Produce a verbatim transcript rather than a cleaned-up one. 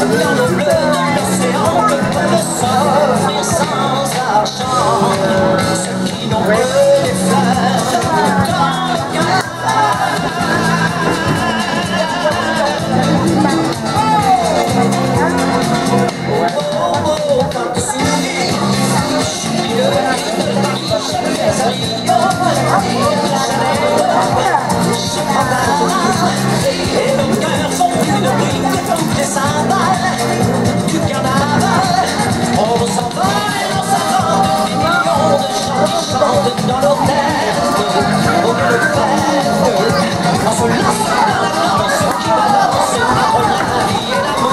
dans le bleu de l'océan que peuvent s'offrir sans argent ceux qui n'ont que des fleurs dans le cœur. Et nos cœurs sont une brique de toutes les cymbales du carnaval. On s'envole et on s'invente des millions de gens qui chantent dans nos têtes au lieu de fête. On se lance dans la danse qui balance entre la vie et l'amour.